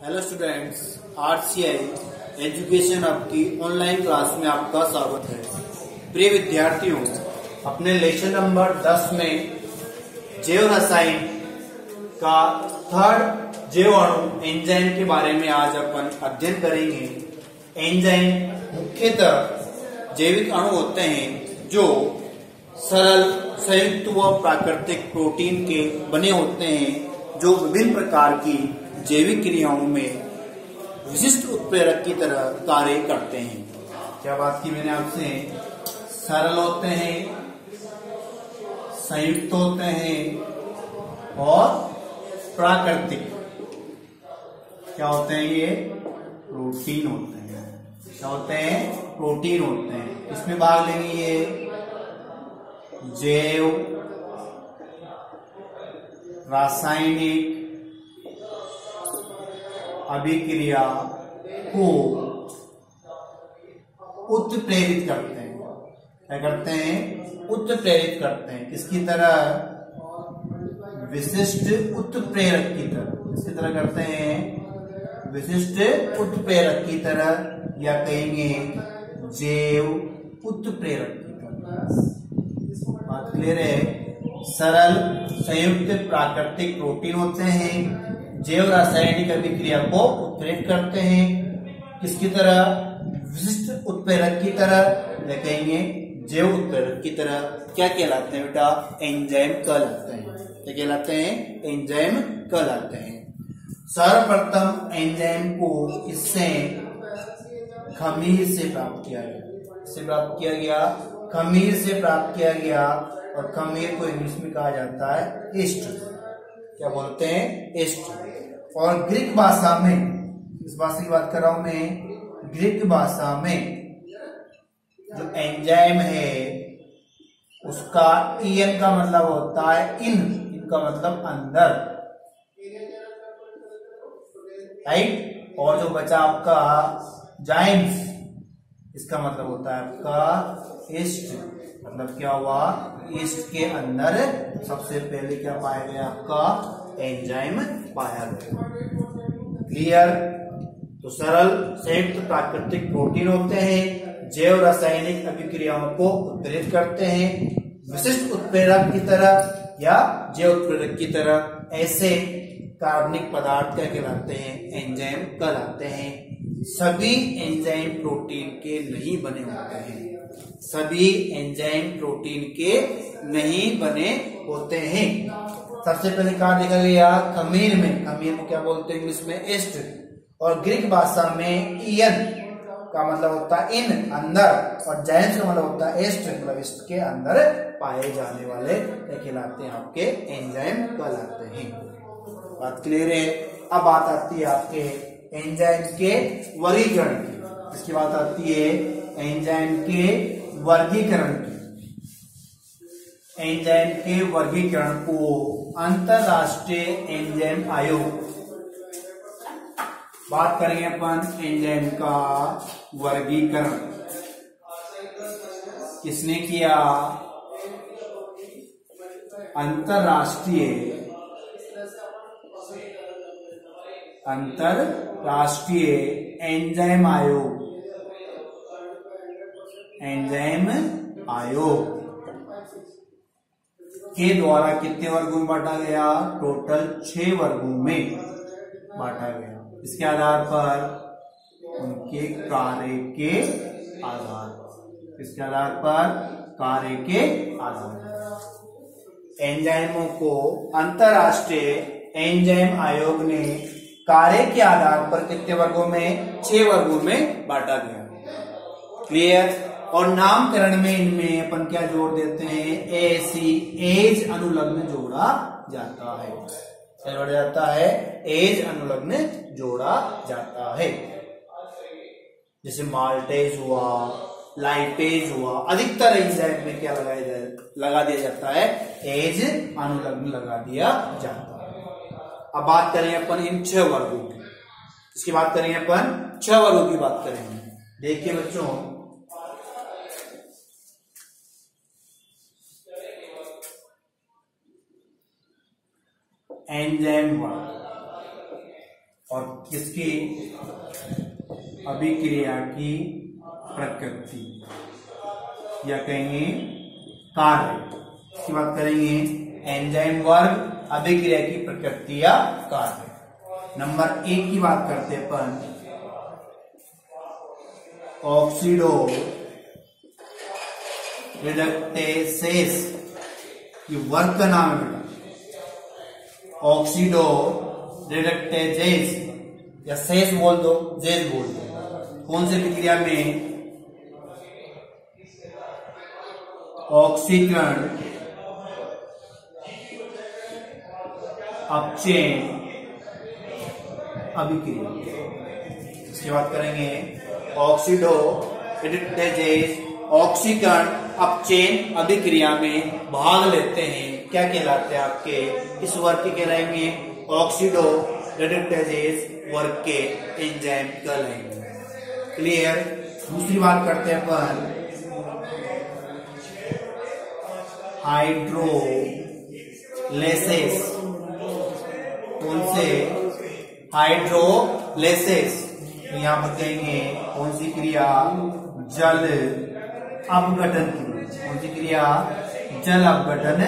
Hello students, RCI education hub की online class में आपका स्वागत है। प्रिय विद्यार्थियों, अपने लेक्चर नंबर 10 में जैव रसायन का थर्ड जैव अणु एंजाइम के बारे में आज अपन अध्ययन करेंगे। एंजाइम मुख्यतः जैविक अणु होते हैं जो सरल संयुक्त व प्राकृतिक प्रोटीन के बने होते हैं, जो विभिन्न प्रकार की जैविक क्रियाओं में विशिष्ट उत्प्रेरक की तरह कार्य करते हैं। क्या बात की मैंने आपसे? सरल होते हैं, संयुक्त होते हैं और प्राकृतिक क्या होते हैं? ये प्रोटीन होते हैं। क्या होते हैं? प्रोटीन होते हैं। इसमें भाग लेंगे ये जैव रासायनिक अभिक्रिया को उत्प्रेरित करते हैं। क्या करते हैं? उत्प्रेरित करते हैं। किसकी तरह? विशिष्ट उत्प्रेरक की तरह। किसकी तरह करते हैं? विशिष्ट उत्प्रेरक की तरह, या कहेंगे जैव उत्प्रेरक की तरह। बात क्लियर है? सरल संयुक्त प्राकृतिक प्रोटीन होते हैं, जैव रासायनिक अभिक्रिया को उत्प्रेरित करते हैं। किसकी तरह? विशिष्ट उत्प्रेरक की तरह, या कहेंगे जैव उत्प्रेरक की तरह। क्या कहलाते हैं बेटा? एंजाइम कहलाते हैं। क्या कहलाते हैं? एंजाइम कहलाते हैं। सर्वप्रथम एंजाइम को इससे खमीर से प्राप्त किया गया। इससे प्राप्त किया गया, खमीर से प्राप्त किया गया। और खमीर को इंग्लिश में कहा जाता है ईस्ट। क्या बोलते हैं? ईस्ट। और ग्रीक भाषा में, इस भाषा की बात कर रहा हूं मैं, ग्रीक भाषा में जो एंजाइम है उसका इन का मतलब होता है इनका मतलब अंदर, राइट। और जो बचा आपका जाइम्स, इसका मतलब होता है आपका ईस्ट। मतलब क्या हुआ? ईस्ट के अंदर सबसे पहले क्या पाया गया? आपका एंजाइम पाया गया। क्लियर? तो सरल संयुक्त प्राकृतिक प्रोटीन होते हैं, जैव रासायनिक अभिक्रियाओं को उत्प्रेरित करते हैं, विशिष्ट उत्प्रेरक की तरह या जैव उत्प्रेरक की तरह। ऐसे कार्बनिक पदार्थ क्या कहलाते हैं? एंजाइम कहलाते हैं। सभी एंजाइम प्रोटीन के नहीं बने होते हैं। सभी एंजाइम प्रोटीन के नहीं बने होते हैं। सबसे पहले कहा देखा गया? खमीर में। खमीर को क्या बोलते हैं इंग्लिश में? ईस्ट। और ग्रीक भाषा में ईयन का मतलब होता है इन, अंदर। और जाइम्स का मतलब होता है ईस्ट, मतलब ईस्ट के अंदर पाए जाने वाले क्या कहलाते हैं? आपके एंजाइम कहलाते हैं। बात क्लियर है? अब बात आती है आपके एंजाइम के वर्गीकरण की। इसकी बात आती है एंजाइम के वर्गीकरण की। एंजाइम के वर्गीकरण को अंतरराष्ट्रीय एंजाइम आयोग, बात करेंगे अपन एंजाइम का वर्गीकरण किसने किया? अंतरराष्ट्रीय एंजाइम आयोग। एंजाइम आयोग के द्वारा कितने वर्गों में बांटा गया? टोटल 6 वर्गों में बांटा गया। इसके आधार पर उनके कार्य के आधार पर, इसके आधार पर कार्य के आधार पर एंजाइमों को अंतरराष्ट्रीय एंजाइम आयोग ने कार्य के आधार पर कितने वर्गों में? 6 वर्गों में बांटा गया। क्लियर? और नामकरण में इनमें अपन क्या जोड़ देते हैं? एज अनुलग्न जोड़ा जाता है। क्या जोड़ा जाता है? एज अनुलग्न जोड़ा जाता है। जैसे माल्टेज हुआ, लाइपेज हुआ, अधिकतर एंजाइम में क्या लगा दिया जाता है? एज अनुलग्न लगा दिया जाता है। अब बात करेंगे अपन इन 6 वर्गों की। इसकी बात करेंगे अपन 6 वर्गों की बात करेंगे। देखिए बच्चों, एंजाइम वर्ग और किसकी अभिक्रिया की प्रकृति या कहेंगे कार्य। इसकी बात करेंगे एंजाइम वर्ग, अभिक्रिया की प्रकृति या कार्य। नंबर 1 की बात करते हैं अपन, ऑक्सीडो रिडक्टेसेस, ये वर्ग का नाम है बेटा। ऑक्सीडो रिडक्टेजेस या सेस बोल दो, जेस बोल दो। कौन सी प्रक्रिया में? ऑक्सीकरण अपचयन अभिक्रिया। इसकी बात करेंगे ऑक्सीडो रिडक्टेजेस ऑक्सीकरण अपचयन अभिक्रिया में भाग लेते हैं। क्या कहलाते हैं आपके? इस वर्ग के कहलाएंगे ऑक्सीडो रिडक्टेजेस वर्ग के एंजाइम कहलाएंगे। क्लियर। दूसरी बात करते हैं अपन हाइड्रोलेसिस। कौन से? हाइड्रोलेसिस। यहां पर कहेंगे कौन सी क्रिया? जल अपघटन क्रिया। कौन सी क्रिया? जल अपघटन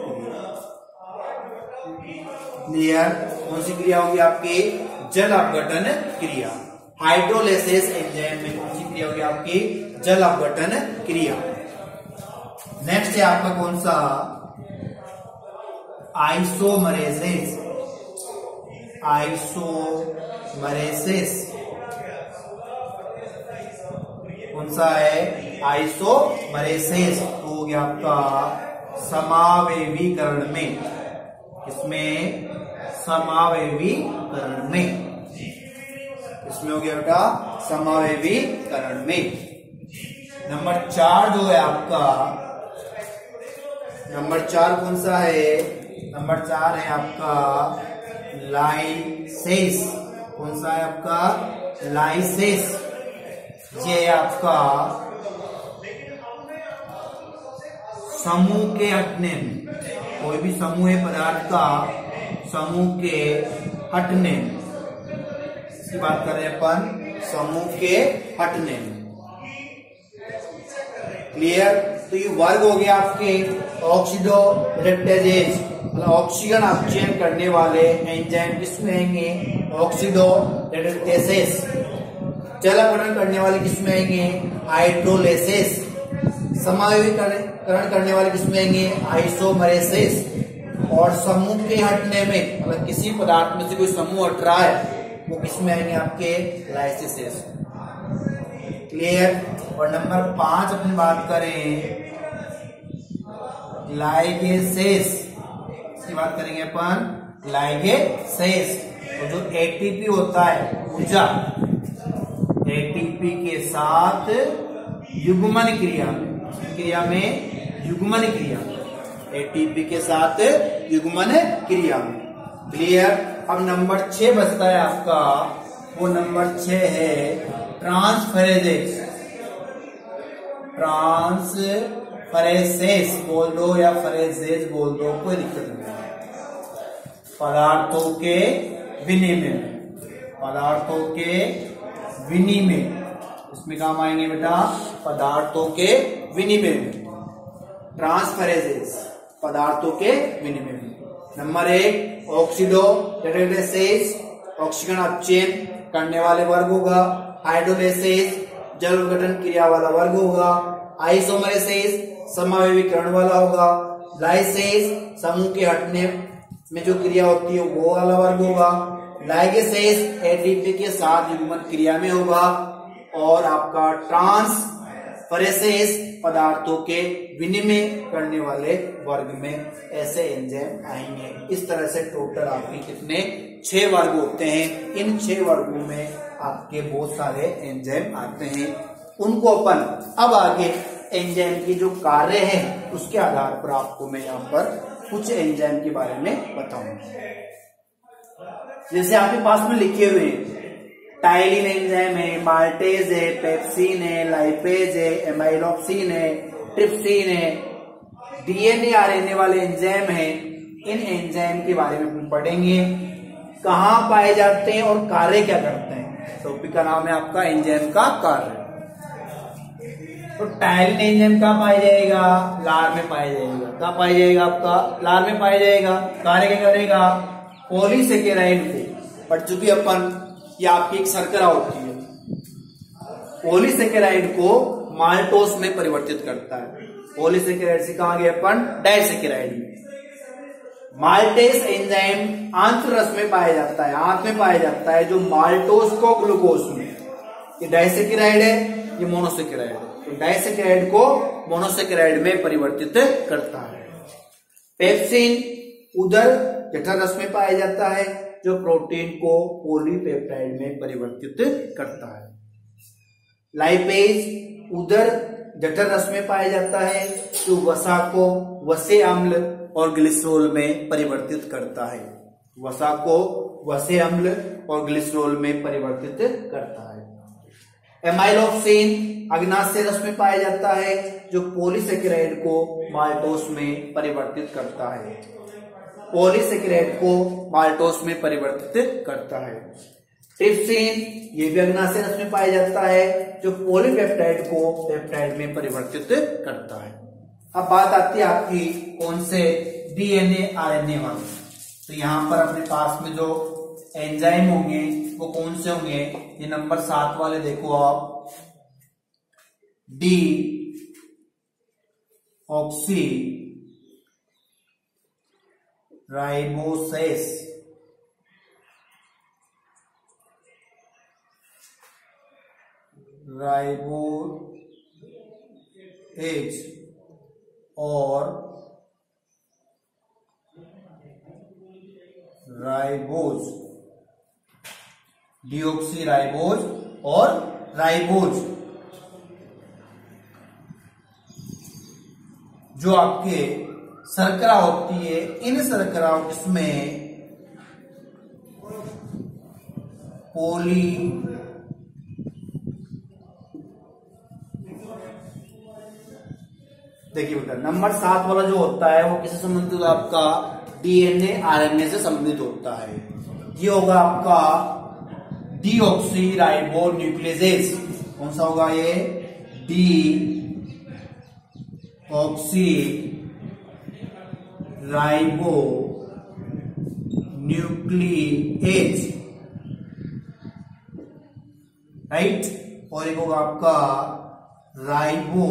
क्लियर। कौन सी क्रिया होगी आपकी? जल अपघटन क्रिया। हाइड्रोलेसिस एंजाइम में कौन सी क्रिया होगी आपकी? जल अपघटन क्रिया। नेक्स्ट है आपका कौन सा? आइसोमरेसिस। आइसोमरेसिस कौन सा है? आइसोमरेसिस हो गया आपका समावेवीकरण में। इसमें समावेवीकरण में, इसमें हो गया बेटा समावेवीकरण में। नंबर 4 जो है आपका, नंबर 4 कौन सा है? नंबर 4 है आपका लाइसेस। कौन सा है आपका? लाइसेस। ये आपका समूह के हटने में, कोई भी समूह पदार्थ का समूह के हटने में, इसकी बात कर रहे हैं अपन, समूह के हटने में। क्लियर। तो ये वर्ग हो गया आपके ऑक्सीडो रिडक्टेजेस, मतलब ऑक्सीजन अपचयन करने वाले एंजाइम किसमें आएंगे? Oxidoreductases. जल अपघटन करने वाले किसमें आएंगे? हाइड्रोलेसिस। समावेवीकरण करने वाले किसमें आएंगे? आइसोमरेसिस। और समूह के हटने में, मतलब किसी पदार्थ में से कोई समूह हट रहा है, वो किसमें आएंगे? आपके लाइसिस। क्लियर। और नंबर 5 अपनी बात करें लाइगेसेस। इसकी बात करेंगे अपन लाइगेसेस। तो जो एटीपी होता है ऊर्जा, एटीपी के साथ युग्मन क्रिया, क्रिया में युग्मन क्रिया, एटीपी के साथ युग्मन क्रिया में। क्लियर। अब नंबर 6 बचता है आपका, वो नंबर 6 है ट्रांसफरेजेस। ट्रांसफरेसेस बोल दो या फरेजेस बोल दो, कोई दिक्कत नहीं है। पदार्थों के विनिमय, पदार्थों के विनिमय, इसमें काम आएंगे बेटा पदार्थों के विनिमय में। ट्रांसफरेसेस पदार्थों के विनिमय में। नंबर 1 ऑक्सीडो रिडक्टेसेस ऑक्सीजन अपचयन करने वाले वर्ग होगा। हाइड्रोलेसिस जल अपघटन क्रिया वाला वर्ग होगा। आइसोमरेसिस समावेवीकरण वाला होगा। लाइसेस समूह के हटने में जो क्रिया होती है वो वाला वर्ग होगा। लाइगेसेस एटीपी के साथ युग्मन क्रिया में होगा। और आपका ट्रांसफरेसेस पदार्थों के विनिमय करने वाले वर्ग में ऐसे एंजाइम आएंगे। इस तरह से टोटल आपके कितने 6 वर्ग होते हैं। इन 6 वर्गों में आपके बहुत सारे एंजाइम आते हैं। उनको अपन अब आगे एंजाइम की जो कार्य है उसके आधार पर आपको मैं यहाँ पर कुछ एंजाइम के बारे में बताऊंगा। जैसे आपके पास में लिखे हुए टाइलिन एंजाइम है, माल्टेज है, पेप्सिन है, लाइपेज है, एमाइलोक्सिन है, ट्रिप्सिन है, डीएनए आरएनए वाले एंजाइम है। इन एंजाइम के बारे में हम पढ़ेंगे। कहाँ पाए जाते हैं और कार्य क्या करते हैं। टॉपिक का नाम है आपका एंजाइम का कार्य। तो टायलिन एंजाइम कहाँ पाया जाएगा, लार में पाया जाएगा। कहाँ पाया जाएगा, आपका लार में पाया जाएगा। कार्य क्या करेगा, पॉलीसेकेराइड को, बट चूंकि अपन ये आपकी एक शर्करा होती है, पॉलीसेकेराइड को माल्टोस में परिवर्तित करता है। पॉलीसेकेराइड से कहां गए अपन, डाइसेकेराइड। माल्टेस एंजाइम आंत्र रस में पाया जाता है, आंत में पाया जाता है, जो माल्टोस को ग्लूकोज में। ये डाइसेकेराइड है, ये मोनोसेकेराइड है। तो डाइसेकेराइड को मोनोसेकेराइड में परिवर्तित करता है। पेप्सिन उदर जठर रस में पाया जाता है, जो प्रोटीन को पॉलीपेप्टाइड में परिवर्तित करता है। लाइपेज उदर जठर रस में पाया जाता है, जो वसा को वसे अम्ल और ग्लिसरॉल में परिवर्तित करता है। वसा को वसे अम्ल और ग्लिसरॉल में परिवर्तित करता है। एमाइलोक्सिन अग्नाशय रस में पाया जाता है, जो पॉलीसेकेराइड को माल्टोस में परिवर्तित करता है। पॉलीसेकेराइड को माल्टोस में परिवर्तित करता है। ट्रिप्सिन ये भी अग्नाशय रस में पाया जाता है, जो पॉलीपेप्टाइड को पेप्टाइड में परिवर्तित करता है। अब बात आती है आपकी कौन से, डीएनए आरएनए वाले। तो यहां पर अपने पास में जो एंजाइम होंगे वो कौन से होंगे, ये नंबर 7 वाले देखो आप, डी ऑक्सी राइबोसेस, राइबोएज और राइबोज, डीऑक्सी राइबोज और राइबोज, जो आपके शर्करा होती है, इन शर्कराओं इसमें पोली देखिए बेटा, नंबर 7 वाला जो होता है वो किससे संबंधित होता है, आपका डीएनए आरएनए से संबंधित होता है। ये होगा आपका डीऑक्सी राइबो न्यूक्लियस। कौन सा होगा ये, deoxyribo nucleus, right. और एक होगा आपका राइबो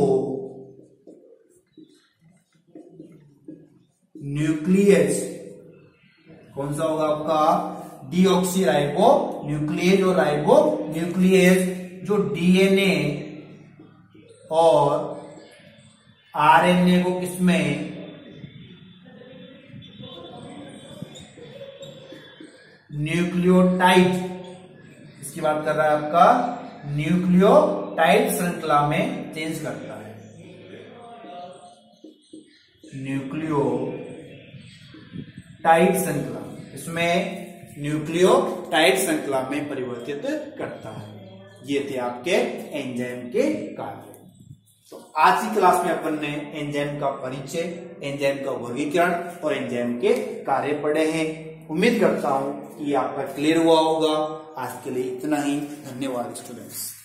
न्यूक्लियस। कौन सा होगा आपका, डीऑक्सी राइबो न्यूक्लियस और राइबो न्यूक्लियस, जो डीएनए और आरएनए को किसमें न्यूक्लियोटाइड, इसकी बात कर रहा है आपका, न्यूक्लियोटाइड श्रृंखला में चेंज करता है। न्यूक्लियोटाइड श्रृंखला, इसमें न्यूक्लियोटाइड श्रृंखला में परिवर्तित करता है। ये थे आपके एंजाइम के कार्य। तो आज की क्लास में अपन ने एंजाइम का परिचय, एंजाइम का वर्गीकरण और एंजाइम के कार्य पढ़े हैं। उम्मीद करता हूं कि आपका क्लियर हुआ होगा। आज के लिए इतना ही। धन्यवाद स्टूडेंट्स।